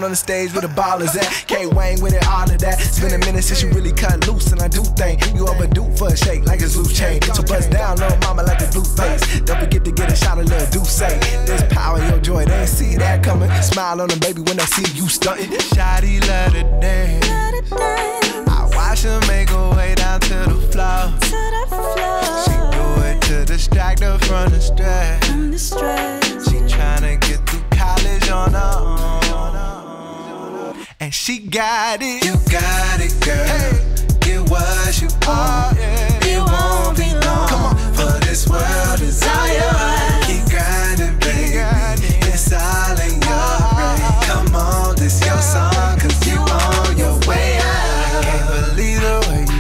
on the stage where the ballers at. K-Wayne with it, all of that. It's been a minute since you really cut loose, and I do think you overdue for a shake like it's loose chain. So bust down, little mama, like a blue face. Don't forget to get a shot of little Douce. There's power in your joy, they ain't see that coming. Smile on them, baby, when they see you stunting. Shawty let it dance. I watch her make her way down to the floor. She do it to distract her from the stress. She tryna get through college on her own, and she got it. You got it, girl. Hey. Get what you want. It won't be long for this world desire. Keep grinding, baby. It's all in your brain. Come on, this your song, 'cause you on your way out. Can't believe the way you